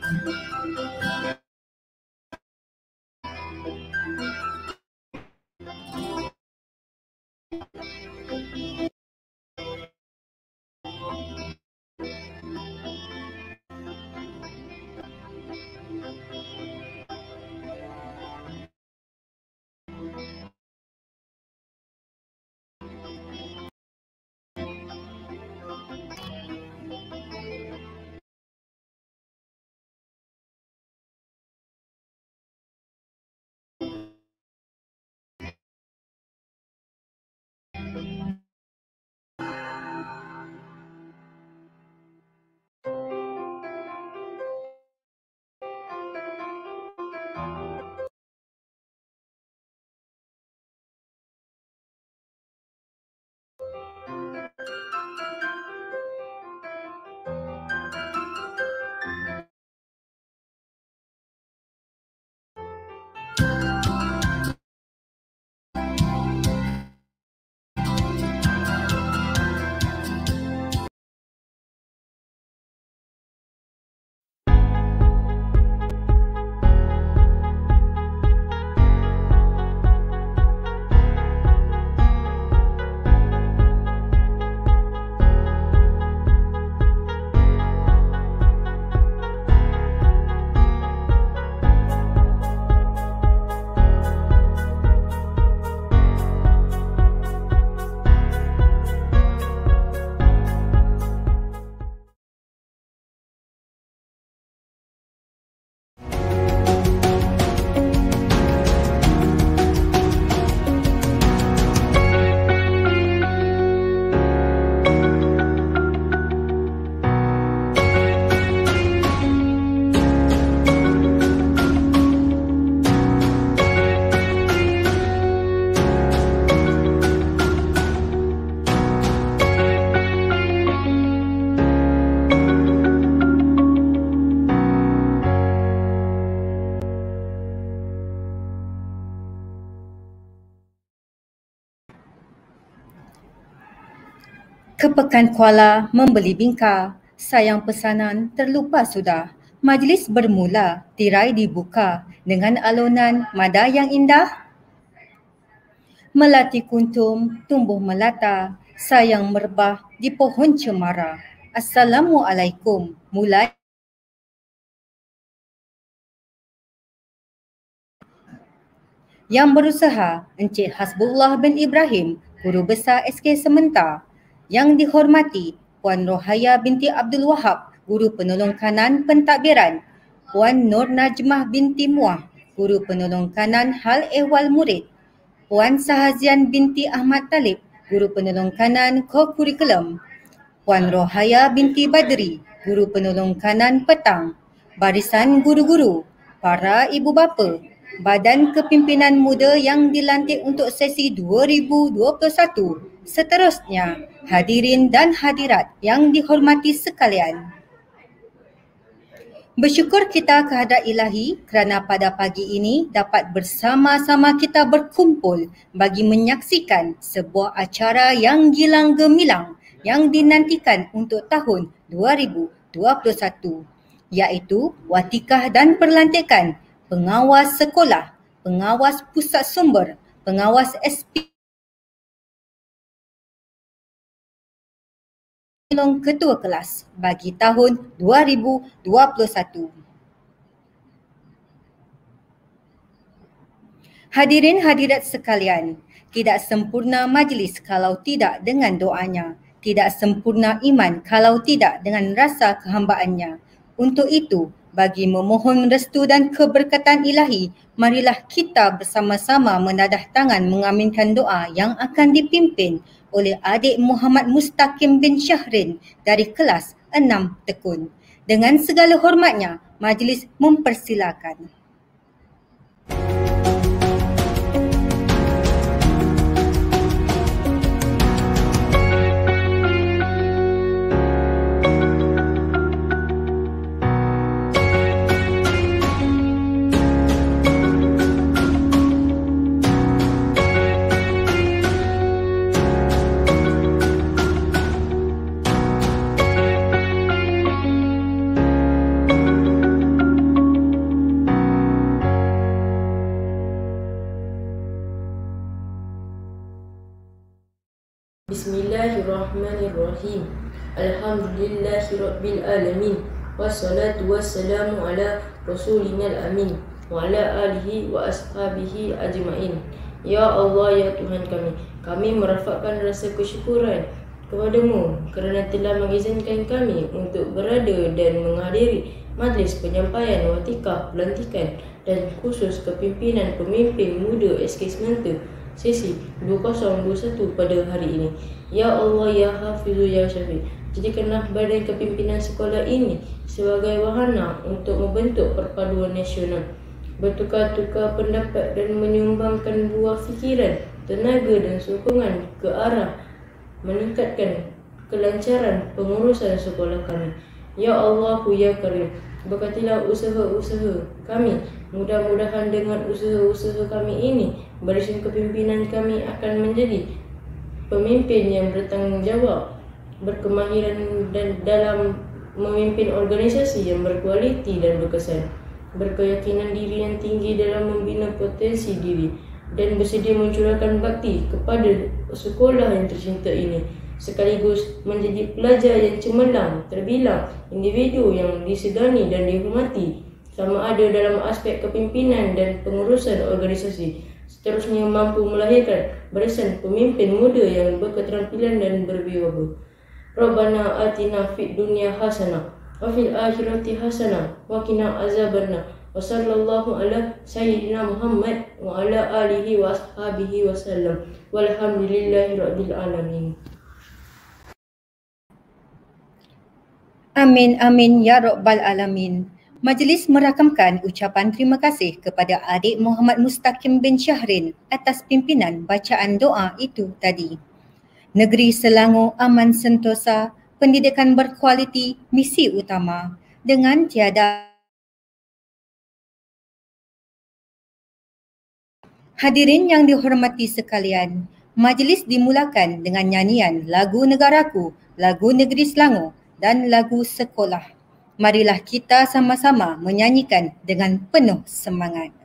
Ke Pekan Kuala membeli bingka, sayang pesanan terlupa sudah. Majlis bermula, tirai dibuka dengan alunan mada yang indah. Melati kuntum tumbuh melata, sayang merbah di pohon cemara. Assalamualaikum, mulai yang berusaha Encik Hasbullah bin Ibrahim, Guru Besar SK Sementar. Yang dihormati Puan Rohaya binti Abdul Wahab, Guru Penolong Kanan Pentadbiran. Puan Nur Najmah binti Muah, Guru Penolong Kanan Hal Ehwal Murid. Puan Sahazian binti Ahmad Talib, Guru Penolong Kanan Co-Kurikulum. Puan Rohaya binti Badri, Guru Penolong Kanan Petang. Barisan guru-guru, para ibu bapa, Badan Kepimpinan Muda yang dilantik untuk sesi 2021. Seterusnya, hadirin dan hadirat yang dihormati sekalian. Bersyukur kita kehadrat Ilahi kerana pada pagi ini dapat bersama-sama kita berkumpul bagi menyaksikan sebuah acara yang gilang gemilang yang dinantikan untuk tahun 2021, iaitu Watikah dan Perlantikan Pengawas Sekolah, Pengawas Pusat Sumber, Pengawas SP Ketua Kelas bagi tahun 2021. Hadirin hadirat sekalian, tidak sempurna majlis kalau tidak dengan doanya, tidak sempurna iman kalau tidak dengan rasa kehambaannya. Untuk itu, bagi memohon restu dan keberkatan ilahi, marilah kita bersama-sama menadah tangan mengaminkan doa yang akan dipimpin oleh adik Muhammad Mustaqim bin Syahrin dari kelas 6 Tekun. Dengan segala hormatnya, majlis mempersilakan. Bismillahirrahmanirrahim. Alhamdulillahirabbil alamin. Wassalatu wassalamu ala rasulinal amin wa ala alihi wa ashabihi ajmain. Ya Allah, ya Tuhan kami merafakkan rasa kesyukuran kepadamu kerana telah mengizinkan kami untuk berada dan menghadiri majlis penyampaian watikah pelantikan dan khusus kepimpinan pemimpin muda SK Sementa sesi 2021 pada hari ini. Ya Allah, ya Hafizu, ya Syafi, jadikanlah badan kepimpinan sekolah ini sebagai wahana untuk membentuk perpaduan nasional, bertukar-tukar pendapat dan menyumbangkan buah fikiran, tenaga dan sokongan ke arah meningkatkan kelancaran pengurusan sekolah kami. Ya Allah, ya Karim, berkatilah usaha-usaha kami. Mudah-mudahan dengan usaha-usaha kami ini, barisan kepimpinan kami akan menjadi pemimpin yang bertanggungjawab, berkemahiran dan dalam memimpin organisasi yang berkualiti dan berkesan, berkeyakinan diri yang tinggi dalam membina potensi diri, dan bersedia mencurahkan bakti kepada sekolah yang tercinta ini, sekaligus menjadi pelajar yang cemerlang, terbilang, individu yang disegani dan dihormati, sama ada dalam aspek kepimpinan dan pengurusan organisasi. Seterusnya mampu melahirkan barisan pemimpin muda yang berketerampilan dan berwibawa. Rabbana atina fid dunya hasanah wa fil akhirati hasanah wa qina azabannar. Wa sallallahu ala sayyidina Muhammad wa ala alihi wa ashabihi wa sallam. Walhamdulillahi rabbil alamin. Amin, amin, ya Rabbal Alamin. Majlis merakamkan ucapan terima kasih kepada adik Muhammad Mustaqim bin Syahrin atas pimpinan bacaan doa itu tadi. Negeri Selangor aman sentosa, pendidikan berkualiti, misi utama. Dengan tiada hadirin yang dihormati sekalian, majlis dimulakan dengan nyanyian lagu Negaraku, lagu Negeri Selangor dan lagu sekolah. Marilah kita sama-sama menyanyikan dengan penuh semangat.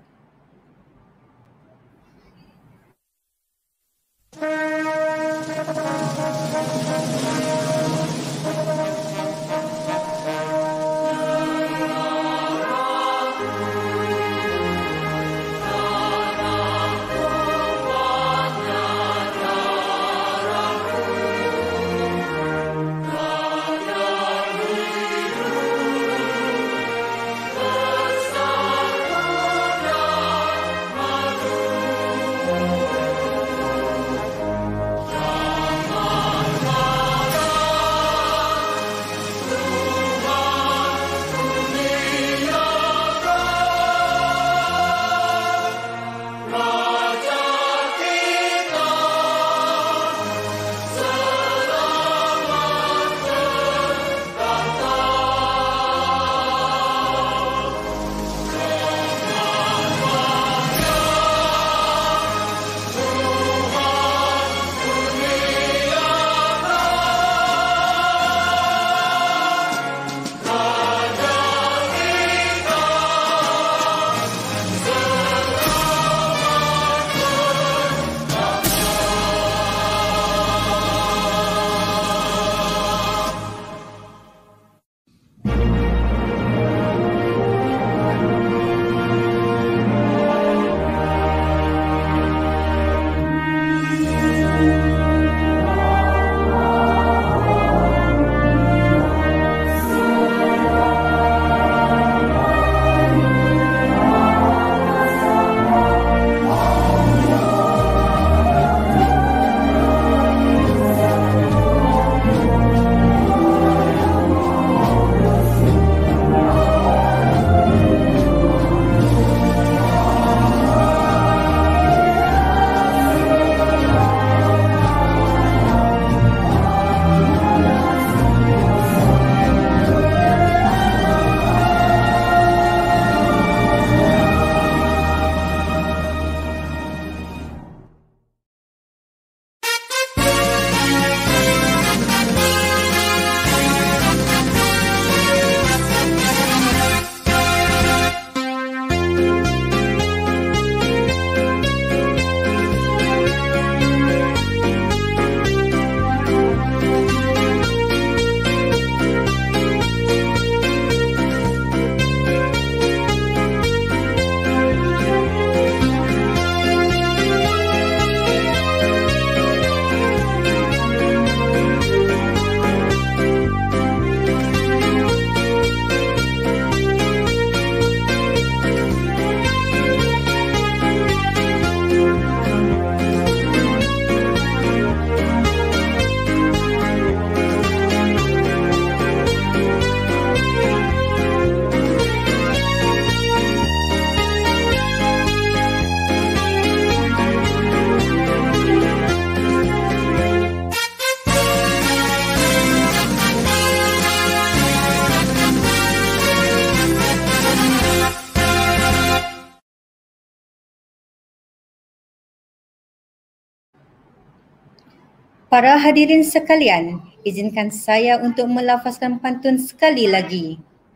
Para hadirin sekalian, izinkan saya untuk melafazkan pantun sekali lagi.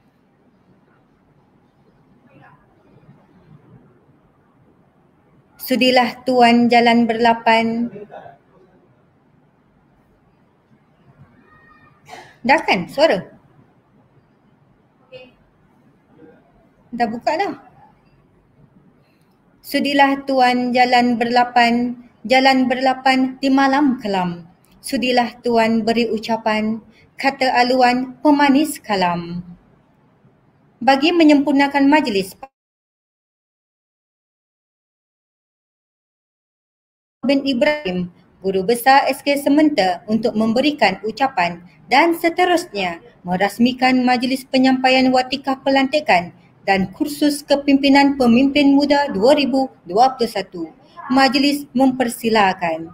Sudilah tuan jalan berlapan. Dah kan suara? Dah buka dah. Sudilah tuan jalan berlapan di malam kelam. Sudilah tuan beri ucapan, kata aluan pemanis kalam. Bagi menyempurnakan majlis, bin Ibrahim, Guru Besar SK Sementa untuk memberikan ucapan dan seterusnya merasmikan majlis penyampaian watikah pelantikan dan kursus kepimpinan pemimpin muda 2021. Majlis mempersilakan.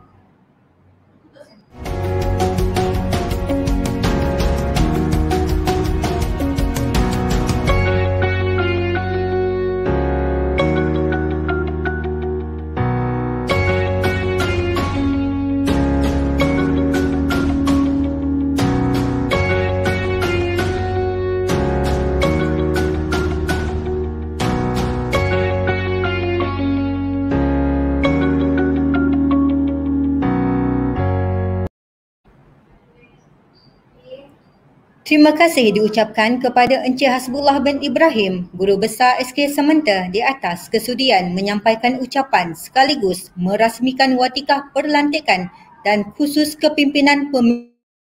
Terima kasih diucapkan kepada Encik Hasbullah bin Ibrahim, Guru Besar SK Sementa di atas kesudian menyampaikan ucapan sekaligus merasmikan watikah perlantikan dan khusus kepimpinan pemimpin.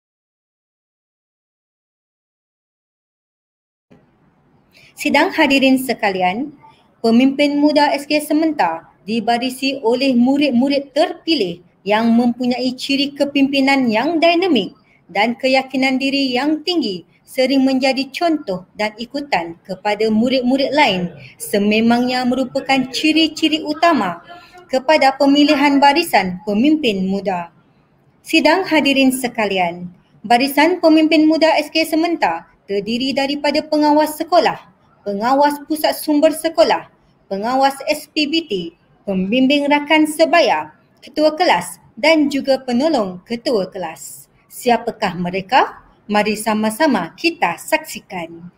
Sidang hadirin sekalian, pemimpin muda SK Sementa dibarisi oleh murid-murid terpilih yang mempunyai ciri kepimpinan yang dinamik dan keyakinan diri yang tinggi sering menjadi contoh dan ikutan kepada murid-murid lain sememangnya merupakan ciri-ciri utama kepada pemilihan barisan pemimpin muda. Sidang hadirin sekalian, barisan pemimpin muda SK Sementa terdiri daripada pengawas sekolah, pengawas pusat sumber sekolah, pengawas SPBT, pembimbing rakan sebaya, ketua kelas dan juga penolong ketua kelas. Siapakah mereka? Mari sama-sama kita saksikan.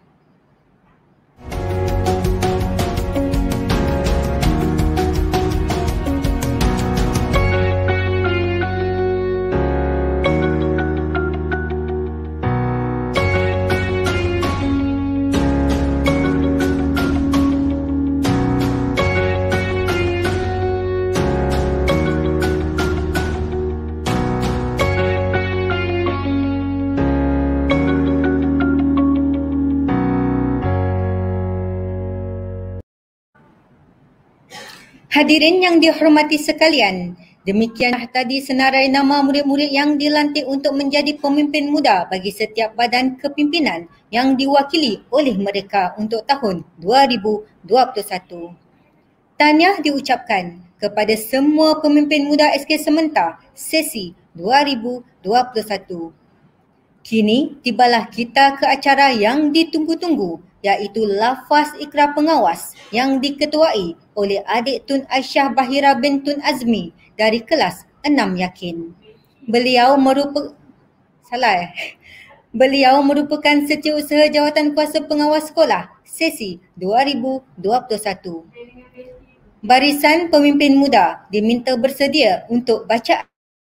Hadirin yang dihormati sekalian, demikianlah tadi senarai nama murid-murid yang dilantik untuk menjadi pemimpin muda bagi setiap badan kepimpinan yang diwakili oleh mereka untuk tahun 2021. Tahniah diucapkan kepada semua pemimpin muda SK Sementa sesi 2021. Kini tibalah kita ke acara yang ditunggu-tunggu, iaitu lafaz ikrar pengawas yang diketuai oleh adik Tun Aisyah Bahira bin Tun Azmi dari kelas 6 Yakin. Beliau merupakan setiausaha Jawatan Kuasa Pengawas Sekolah sesi 2021. Barisan pemimpin muda diminta bersedia untuk baca.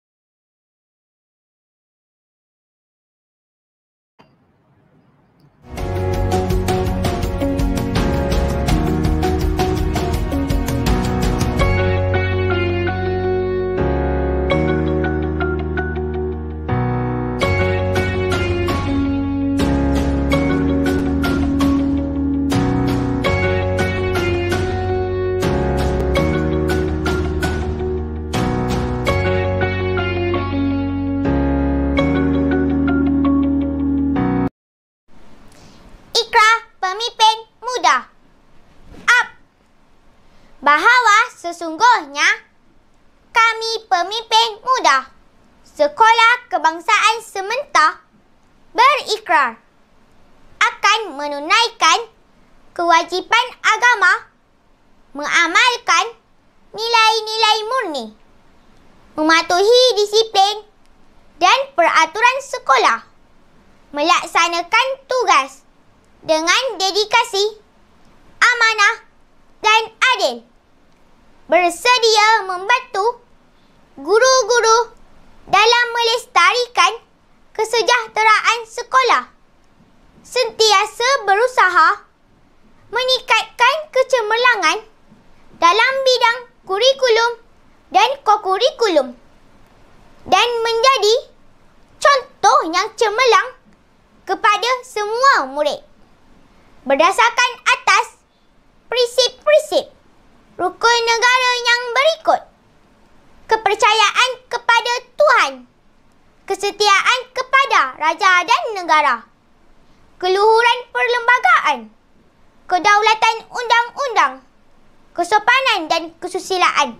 Bahawa sesungguhnya kami pemimpin muda Sekolah Kebangsaan Sementa berikrar akan menunaikan kewajipan agama, mengamalkan nilai-nilai murni, mematuhi disiplin dan peraturan sekolah, melaksanakan tugas dengan dedikasi, amanah dan adil, bersedia membantu guru-guru dalam melestarikan kesejahteraan sekolah, sentiasa berusaha meningkatkan kecemerlangan dalam bidang kurikulum dan kokurikulum dan menjadi contoh yang cemerlang kepada semua murid. Berdasarkan atas prinsip-prinsip rukun negara yang berikut: kepercayaan kepada Tuhan, kesetiaan kepada raja dan negara, keluhuran perlembagaan, kedaulatan undang-undang, kesopanan dan kesusilaan.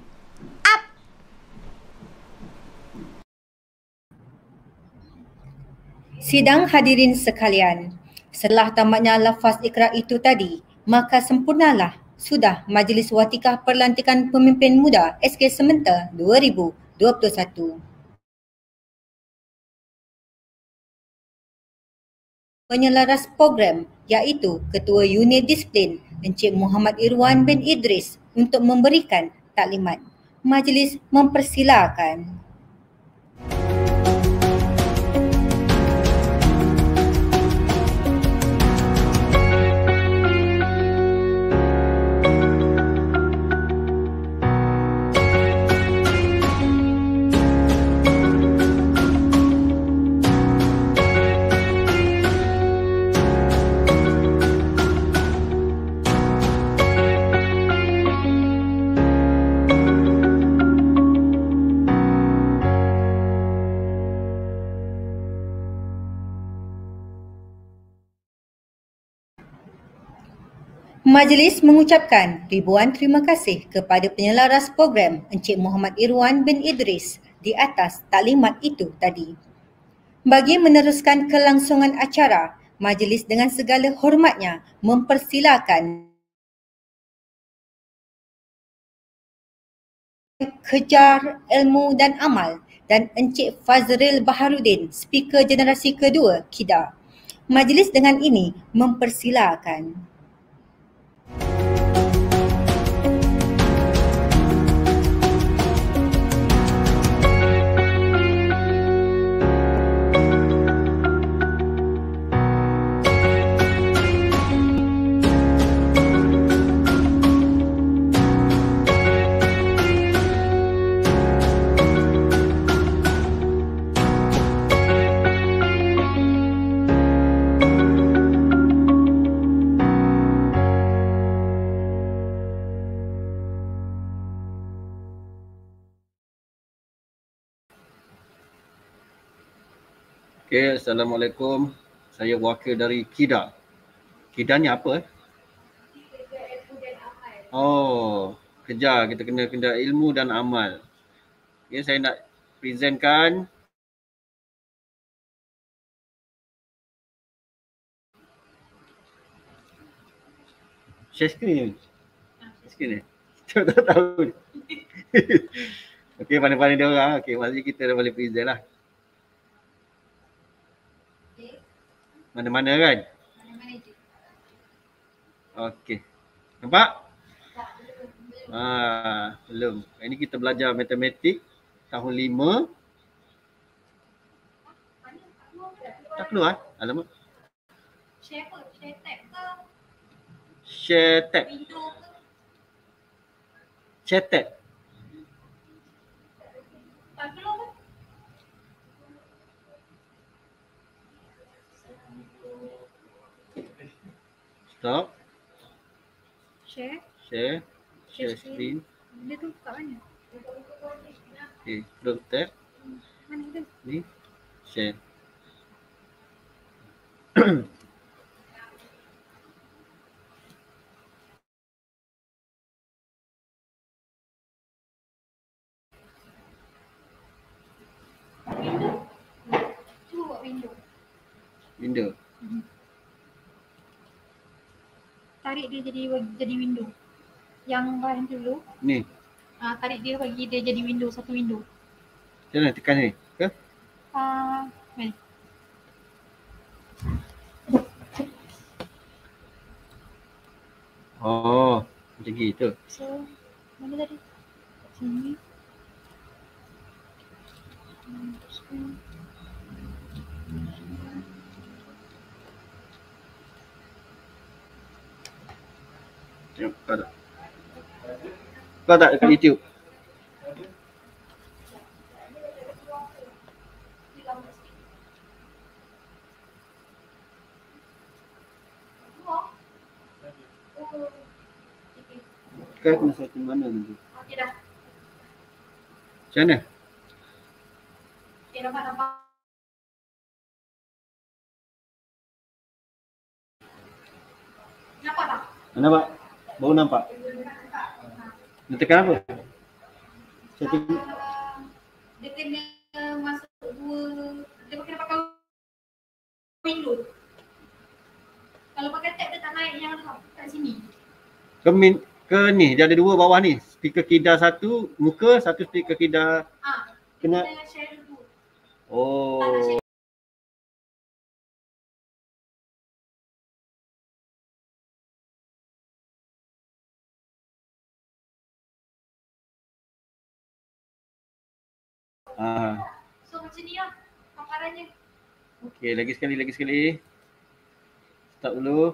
Sidang hadirin sekalian, setelah tamatnya lafaz ikrar itu tadi, maka sempurnalah sudah Majlis Watikah Perlantikan Pemimpin Muda SK Sementa 2021. Penyelaras program iaitu Ketua Unit Disiplin Encik Muhammad Irwan bin Idris untuk memberikan taklimat. Majlis mempersilakan. Majlis mengucapkan ribuan terima kasih kepada penyelaras program Encik Muhammad Irwan bin Idris di atas taklimat itu tadi. Bagi meneruskan kelangsungan acara, majlis dengan segala hormatnya mempersilakan Kejar Ilmu dan Amal dan Encik Fazril Baharudin, Speaker Generasi Kedua KIDA. Majlis dengan ini mempersilakan. Okay, Assalamualaikum. Saya wakil dari KIDA. KIDA ni apa? Oh, kejar. Kita kena ilmu dan amal. Okay, saya nak presentkan share screen. Screen ni? Kita tak tahu. Okay, pandai-pandai dia orang. Okay, maksudnya kita dah boleh present lah. Mana-mana kan? Mana-mana je. Okey. Nampak? Belum. Ini kita belajar matematik tahun 5. Tak keluar? Alamak. Share apa? Share tab ke? Share tab. Window ke? Share tab. Tak keluar ke? Stop. Share screen. Benda tu kat mana? Okay, close tab. Mana tu? Ni, share. Window? Cuba buat window. Window. Tarik dia jadi window. Yang bahan dulu. Ni. Tarik dia bagi dia jadi window, satu window. Macam mana tekan ni? Ke? Mai. Oh, macam gitu. So, mana tadi? Kat sini. Teruskan. Tengok kau tak? Kau tak dekat YouTube? Kau kena setting mana nanti? Okey dah. Macam mana? Okey, nampak. Nampak tak? Nampak? Baru nampak? Dia tekan apa? Setting. Dia kena masuk dia kena pakai window. Kalau pakai tab dia tak naik yang kat sini. Ke ni, dia ada dua bawah ni. Speaker kidar satu, muka, satu speaker kidar. Kena Kena. share dulu. Oh. So macam ni lah paparannya. Okey, lagi sekali. Stop dulu.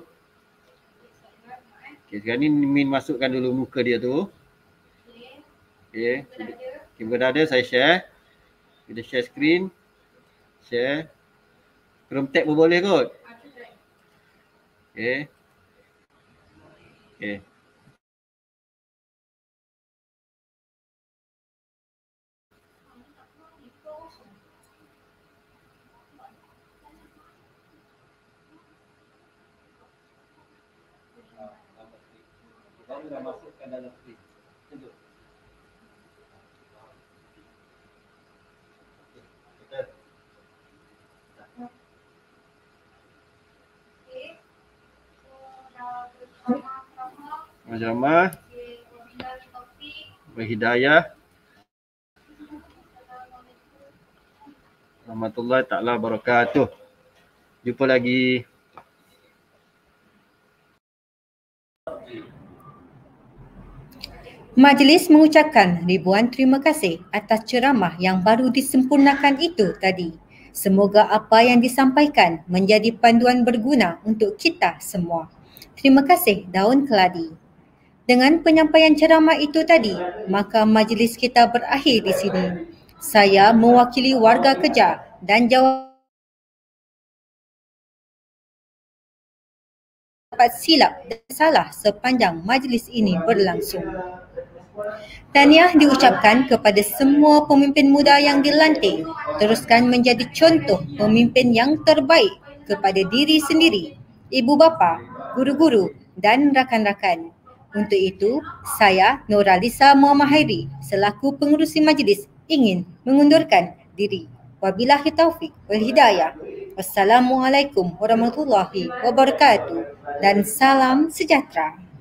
Okey, sekarang ni Min masukkan dulu muka dia tu. Okey. Okey, dah ada, saya share. Kita share screen. Share. Chrome tab pun boleh kot. Okey. Okey. Kita dah masukkan dalam screen. Tunjuk. Ceramah berhidayah. Warahmatullahi ta'ala wabarakatuh. Jumpa lagi. Majlis mengucapkan ribuan terima kasih atas ceramah yang baru disempurnakan itu tadi. Semoga apa yang disampaikan menjadi panduan berguna untuk kita semua. Terima kasih Daun Keladi. Dengan penyampaian ceramah itu tadi, maka majlis kita berakhir di sini. Saya mewakili warga Kejar dan jawab silap dan salah sepanjang majlis ini berlangsung. Tahniah diucapkan kepada semua pemimpin muda yang dilantik. Teruskan menjadi contoh pemimpin yang terbaik kepada diri sendiri, ibu bapa, guru-guru dan rakan-rakan. Untuk itu, saya Nuralisa Muhammad Hairi selaku pengerusi majlis ingin mengundurkan diri. Wabillahi taufiq wal hidayah. Wassalamualaikum warahmatullahi wabarakatuh dan salam sejahtera.